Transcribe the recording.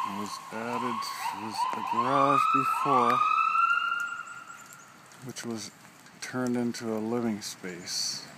was added to the garage before, which was turned into a living space.